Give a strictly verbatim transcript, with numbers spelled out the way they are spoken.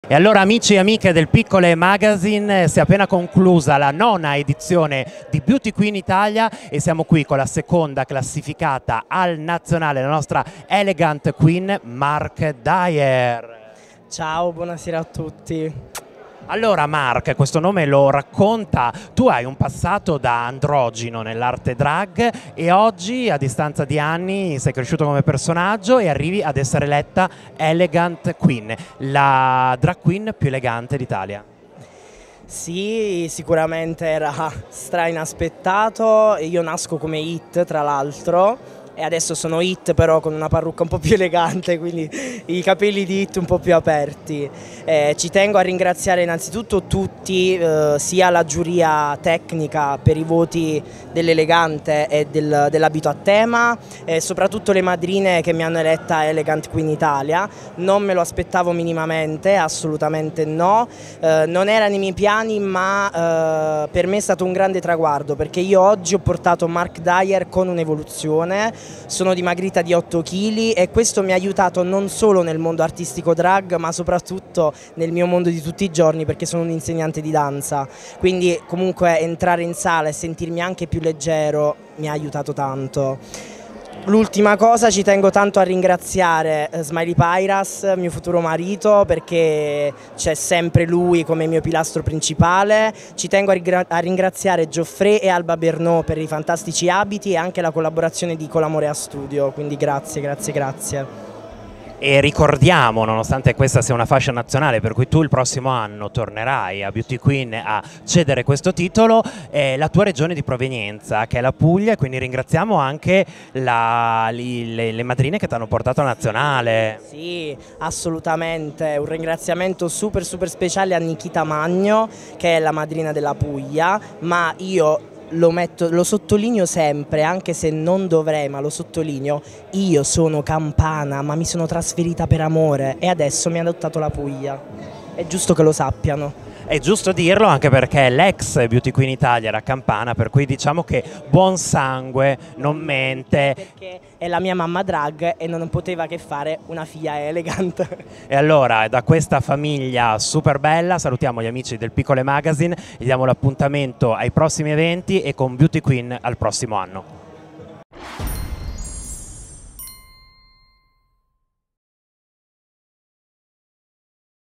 E allora amici e amiche del Piccole Magazine, si è appena conclusa la nona edizione di Beauty Queen Italia e siamo qui con la seconda classificata al nazionale, la nostra Elegant Queen Mark Dyer. Ciao, buonasera a tutti. Allora Mark, questo nome lo racconta, tu hai un passato da androgino nell'arte drag e oggi a distanza di anni sei cresciuto come personaggio e arrivi ad essere eletta Elegant Queen, la drag queen più elegante d'Italia. Sì, sicuramente era stra inaspettato, io nasco come Hit tra l'altro e adesso sono Hit però con una parrucca un po' più elegante, quindi i capelli di Hit un po' più aperti. Eh, ci tengo a ringraziare innanzitutto tutti, eh, sia la giuria tecnica per i voti dell'elegante e del, dell'abito a tema e soprattutto le madrine che mi hanno eletta Elegant Queen Italia. Non me lo aspettavo minimamente, assolutamente no, eh, non era nei miei piani, ma eh, per me è stato un grande traguardo perché io oggi ho portato Mark Dyer con un'evoluzione. Sono dimagrita di otto chili e questo mi ha aiutato non solo nel mondo artistico drag ma soprattutto nel mio mondo di tutti i giorni perché sono un insegnante di danza, quindi comunque entrare in sala e sentirmi anche più leggero mi ha aiutato tanto. L'ultima cosa, ci tengo tanto a ringraziare Smiley Pairas, mio futuro marito, perché c'è sempre lui come mio pilastro principale. Ci tengo a, a ringraziare Geoffrey e Alba Bernot per i fantastici abiti e anche la collaborazione di Colamorea Studio, quindi grazie, grazie, grazie. E ricordiamo, nonostante questa sia una fascia nazionale per cui tu il prossimo anno tornerai a Beauty Queen a cedere questo titolo, eh, la tua regione di provenienza che è la Puglia, e quindi ringraziamo anche la, li, le, le madrine che ti hanno portato a nazionale. Sì, assolutamente, un ringraziamento super super speciale a Nikita Magno che è la madrina della Puglia, ma io Lo, metto, lo sottolineo sempre, anche se non dovrei, ma lo sottolineo, io sono campana, ma mi sono trasferita per amore e adesso mi ha adottato la Puglia. È giusto che lo sappiano. È giusto dirlo anche perché l'ex Beauty Queen Italia era campana, per cui diciamo che buon sangue non mente. Perché è la mia mamma drag e non poteva che fare una figlia elegant. E allora da questa famiglia super bella salutiamo gli amici del Piccole Magazine e diamo l'appuntamento ai prossimi eventi e con Beauty Queen al prossimo anno.